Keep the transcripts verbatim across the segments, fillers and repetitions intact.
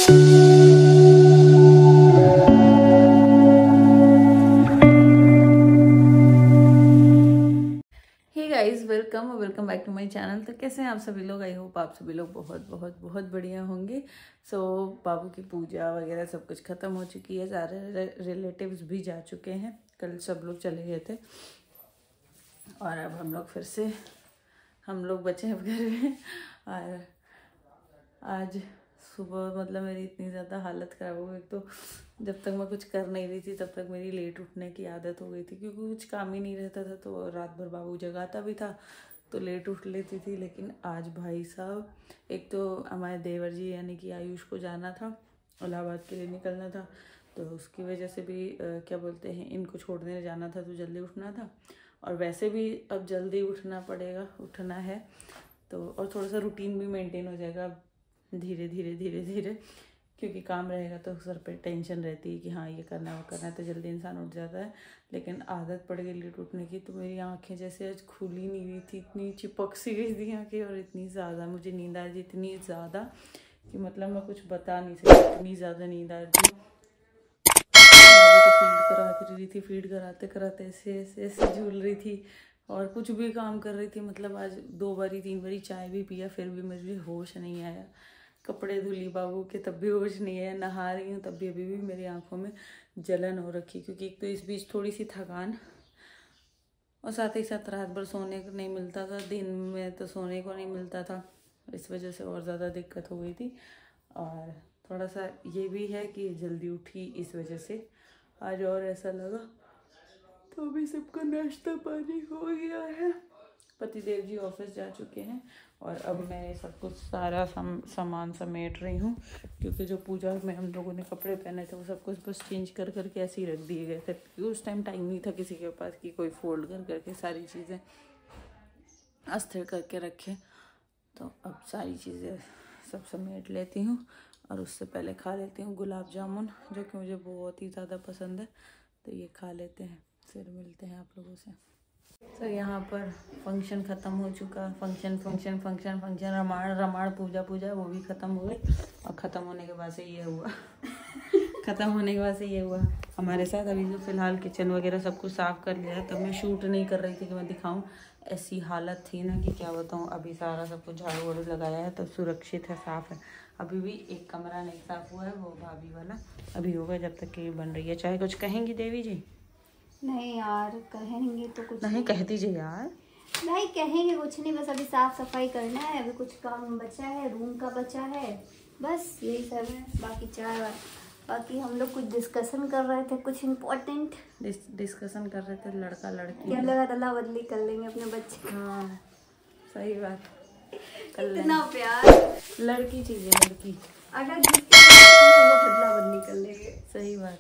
Welcome welcome back to my channel. तो कैसे हैं आप सभी लोग? आई होप आप सभी लोग बहुत बहुत बहुत बढ़िया होंगे। सो so, बाबू की पूजा वगैरह सब कुछ ख़त्म हो चुकी है, सारे रिलेटिव्स भी जा चुके हैं, कल सब लोग चले गए थे और अब हम लोग फिर से हम लोग बचे हैं घर में। और आज सुबह मतलब मेरी इतनी ज़्यादा हालत ख़राब हो गई। तो जब तक मैं कुछ कर नहीं रही थी तब तक मेरी लेट उठने की आदत हो गई थी, क्योंकि कुछ काम ही नहीं रहता था। तो रात भर बाबू जगाता भी था तो लेट उठ लेती थी। लेकिन आज भाई साहब, एक तो हमारे देवर जी यानी कि आयुष को जाना था, इलाहाबाद के लिए निकलना था, तो उसकी वजह से भी आ, क्या बोलते हैं, इनको छोड़ने जाना था तो जल्दी उठना था। और वैसे भी अब जल्दी उठना पड़ेगा, उठना है तो, और थोड़ा सा रूटीन भी मेंटेन हो जाएगा धीरे धीरे धीरे धीरे, क्योंकि काम रहेगा तो सर पे टेंशन रहती है कि हाँ ये करना वो करना है, तो जल्दी इंसान उठ जाता है। लेकिन आदत पड़ गई लेट उठने की, तो मेरी आंखें जैसे आज खुली नहीं रही थी, इतनी चिपक सी गई थी आंखें, और इतनी ज़्यादा मुझे नींद आ रही थी, इतनी ज़्यादा कि मतलब मैं कुछ बता नहीं सकती, इतनी ज़्यादा नींद आ रही थी। फीड कराती रही थी, फीड कराते कराते ऐसे ऐसे ऐसे झूल रही थी और कुछ भी काम कर रही थी। मतलब आज दो बारी तीन बारी चाय भी पिया, फिर भी मुझे होश नहीं आया। कपड़े धुली बाबू के तब भी होश नहीं है, नहा रही हूँ तब भी अभी भी मेरी आंखों में जलन हो रखी, क्योंकि एक तो इस बीच थोड़ी सी थकान और साथ ही साथ रात भर सोने को नहीं मिलता था, दिन में तो सोने को नहीं मिलता था, इस वजह से और ज़्यादा दिक्कत हो गई थी। और थोड़ा सा ये भी है कि जल्दी उठी इस वजह से आज और ऐसा लगा। तो अभी सबका नाश्ता पानी हो गया है, पतिदेव जी ऑफिस जा चुके हैं और अब मैं सब कुछ सारा सम, सामान समेट रही हूँ, क्योंकि जो पूजा में हम लोगों ने कपड़े पहने थे वो सब कुछ बस चेंज कर करके ऐसे ही रख दिए गए थे, क्योंकि उस टाइम टाइम नहीं था किसी के पास कि कोई फोल्ड कर करके सारी चीज़ें अस्थिर करके रखे। तो अब सारी चीज़ें सब समेट लेती हूँ और उससे पहले खा लेती हूँ गुलाब जामुन, जो कि मुझे बहुत ही ज़्यादा पसंद है। तो ये खा लेते हैं, फिर मिलते हैं आप लोगों से। तो यहाँ पर फंक्शन ख़त्म हो चुका, function function function function Ramayana Ramayana पूजा पूजा वो भी ख़त्म हो गई। और ख़त्म होने के बाद से ये हुआ ख़त्म होने के बाद से ये हुआ हमारे साथ। अभी जो फ़िलहाल किचन वगैरह सब कुछ साफ़ कर लिया है, तब मैं शूट नहीं कर रही थी कि मैं दिखाऊं, ऐसी हालत थी ना कि क्या बताऊं। अभी सारा सब कुछ झाड़ू वाड़ू लगाया है तो सुरक्षित है, साफ़ है। अभी भी एक कमरा नहीं साफ़ हुआ है, वो भाभी वाला अभी होगा जब तक कि बन रही है। चाहे कुछ कहेंगी देवी जी? नहीं यार, कहेंगे तो कुछ नहीं, कह दीजिए यार। नहीं कहेंगे कुछ नहीं, बस अभी साफ सफाई करना है, अभी कुछ काम बचा है, रूम का बचा है, बस यही सब है। बाकी चाय, बाकी हम लोग कुछ डिस्कशन कर रहे थे, कुछ इम्पोर्टेंट डिस, डिस्कशन कर रहे थे, लड़का लड़की क्या लगा अदला बदली कर लेंगे अपने बच्चे। हाँ सही बात, इतना प्यार लड़की चाहिए, लड़की अगर वो बदला बदली कर लेंगे। सही बात,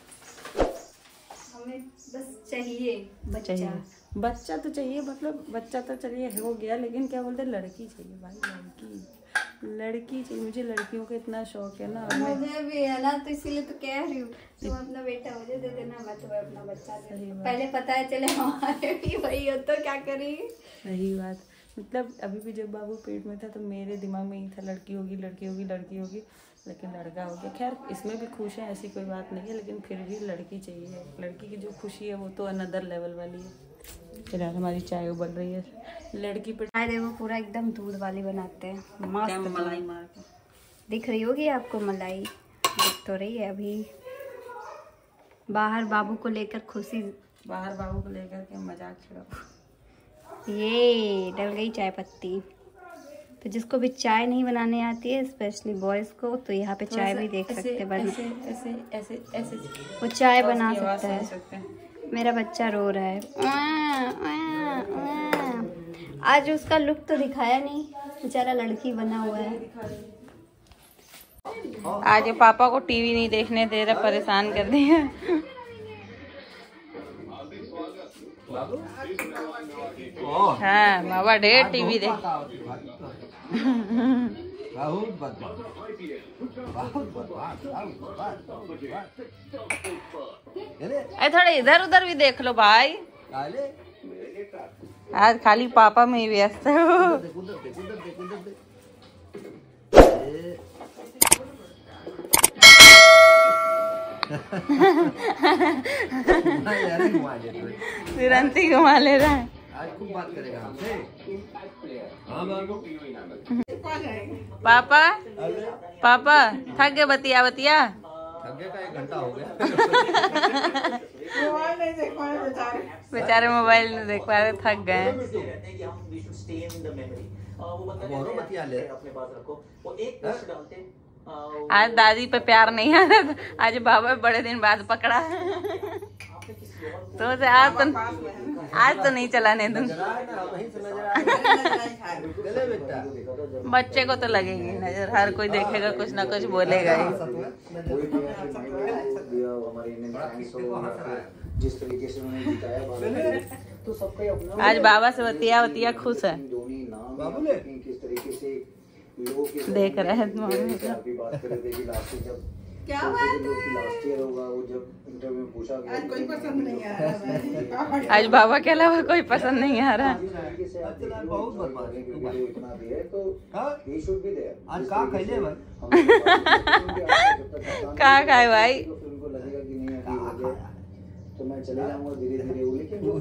हमें बस चाहिए बच्चा। चाहिए बच्चा तो चाहिए, मतलब बच्चा तो चलिए हो गया, लेकिन क्या बोलते हैं, लड़की चाहिए भाई, लड़की लड़की चाहिए। मुझे लड़कियों का इतना शौक है ना, मुझे भी है ना, तो इसीलिए तो कह रही हूँ तुम अपना बेटा मुझे दे देना, मैं तुम्हें अपना बच्चा दे दूँ। पहले पता है चले हमारे भी वही हो तो क्या करेंगे। सही बात, मतलब अभी भी जब बाबू पेट में था तो मेरे दिमाग में ही था लड़की होगी लड़की होगी लड़की होगी, लेकिन लड़का हो गया। खैर इसमें भी खुश है, ऐसी कोई बात नहीं है, लेकिन फिर भी लड़की चाहिए। लड़की की जो खुशी है वो तो अनदर लेवल वाली है। फिलहाल हमारी चाय उबल रही है, लड़की पे चाय देखो पूरा एकदम दूध वाली बनाते हैं, मस्त मलाई मार के दिख रही होगी आपको, मलाई दिख तो रही है। अभी बाहर बाबू को लेकर खुशी, बाहर बाबू को लेकर के मजाक छेड़ा, ये डल गई चाय पत्ती। तो जिसको भी चाय नहीं बनाने आती है, स्पेशली बॉयज को, तो यहाँ पे चाय भी देख सकते हैं बना, ऐसे ऐसे ऐसे ऐसे वो चाय बना सकता है। मेरा बच्चा रो रहा है, आ, आ, आ। आज उसका लुक तो दिखाया नहीं, बेचारा लड़की बना हुआ है। आज ये पापा को टीवी नहीं देखने दे रहा, परेशान कर दिया। हाँ बाबा ढेर टीवी देख, अरे थोड़ा इधर उधर भी देख लो भाई, आज खाली पापा में ही व्यस्त है। तुरंत ही घुमा ले रहा है। आज खूब बात करेगा हमसे। हाँ बाबू। पापा पापा थक गए बतिया बतिया। थक गए का एक घंटा हो गया। बेचारे मोबाइल नहीं देख पा रहे, थक गए। बतिया ले। आज दादी पे प्यार नहीं आ रहा था, आज बाबा बड़े दिन बाद पकड़ा। तो आज तो आज तो नहीं चलाने दूं। बच्चे को तो लगेगी नजर, हर कोई देखेगा कुछ ना कुछ बोलेगा ही। जिस तरीके से उन्होंने जिताया तो सबका आज बाबा से बतिया बतिया खुश है। किस तरीके से लोगों के देख रहे हैं मम्मी बात कर रहे थे कि लास्ट जब क्या लास्ट ईयर होगा वो जब इंटरव्यू में पूछा गया आज कोई पसंद नहीं आ रहा है। आज बाबा के अलावा कोई पसंद नहीं आ रहा। बहुत बर्बाद इतना भी है तो ही शुड बी देयर। आज का खाइले भाई कहाँ खाए भाई? तो उनको लगेगा कि नहीं अभी तो मैं चले जाऊंगा धीरे धीरे। लेकिन जो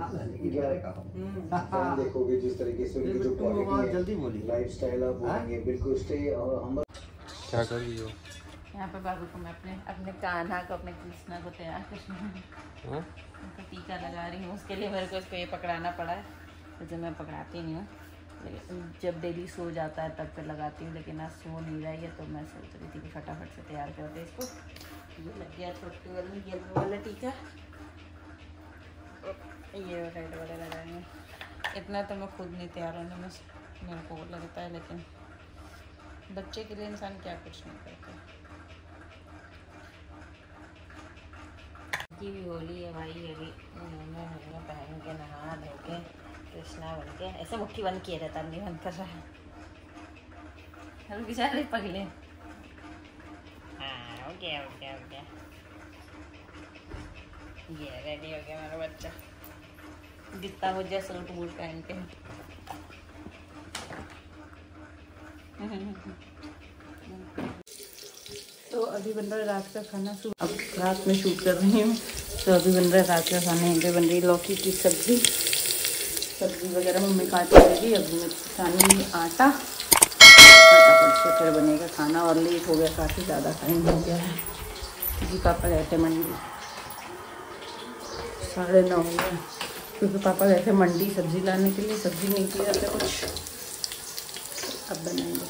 फैन देखोगे जिस तरीके से उनकी जो क्वालिटी है लाइफस्टाइल आप बोलेंगे बिल्कुल स्टे हम क्या कर रही हो यहाँ पे बाबू को मैं अपने अपने कान्हा को अपने कृष्णा को तैयार कर उनको टीका लगा रही हूँ। उसके लिए मेरे को इसको ये पकड़ाना पड़ा है, तो जब मैं पकड़ाती नहीं हूँ लेकिन जब डेली सो जाता है तब पे लगाती हूँ, लेकिन आज सो नहीं रही है तो मैं सोच रही थी कि फटाफट से तैयार करते इसको। ये लग गया छोटे वाला येलो वाला टीका, ये रेड वाला लगाएंगे। इतना तो मैं खुद नहीं तैयार होने में मेरे को लगता है, लेकिन बच्चे के लिए इंसान क्या कुछ नहीं करता। की भी होली है भाई, अभी नन्हे नन्हे पहन के नहा धो के कृष्णा बन के ऐसे मुट्ठी बंद किए रहता, नहीं बंद कर रहा है। अरे बेचारे पगले। हाँ हो गया हो गया हो गया, ये रेडी हो गया मेरा बच्चा। जितना हो जाए सूट बूट पहन के। तो अभी बन रहा है रात का खाना। अब रात में शूट कर रही हूँ, तो अभी बन रहा है रात का खाना। यहाँ पे बन रही लौकी की सब्जी सब्जी वगैरह मम्मी काट देगी। अभी मैं छानी आटा, फटाफट से फिर बनेगा खाना। और लेट हो गया, काफ़ी ज़्यादा टाइम हो गया है क्योंकि पापा गए थे मंडी, साढ़े नौ हो गए क्योंकि पापा गए थे मंडी सब्जी लाने के लिए। सब्जी नहीं की जाते कुछ, अब बनाएंगे।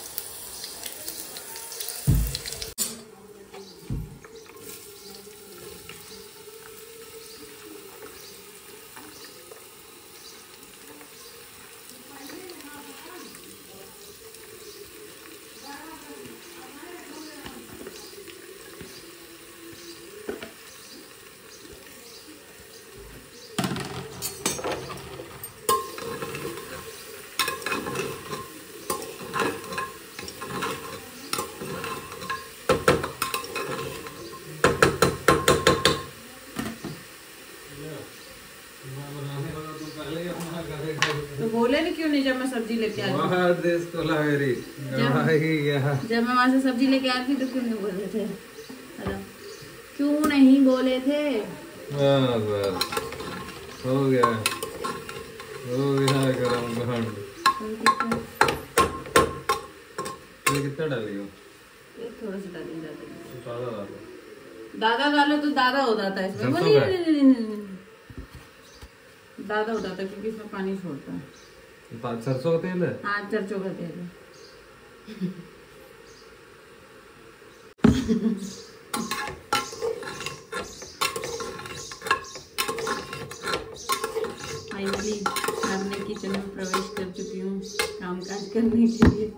तो बोले नहीं क्यों नहीं जब मैं सब्जी लेके आई? देश को लावेरी जब मैं वहाँ से सब्जी लेके आई थी तो क्यों नहीं बोले थे? क्यों नहीं बोले थे? हो गया हो गया गरम गरम। कितना डाली हो? थोड़ा सा डाली दादा दादा डालो तो दादा हो जाता है इसमें। नहीं नहीं नहीं नहीं दादा हो जाता है क्योंकि इसमें पानी छोड़ता है। सरसों का तेल है? हाँ सरसों का तेल है। फाइनली मैं अपने किचन में प्रवेश कर चुकी हूँ काम काज करने के लिए।